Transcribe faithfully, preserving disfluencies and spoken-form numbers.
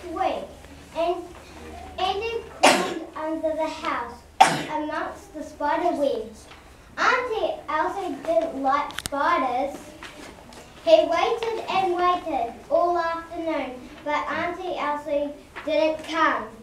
week, and Andy crawled under the house amongst the spider webs. Auntie Elsie didn't like spiders. He waited and waited all afternoon, but Auntie Elsie didn't come.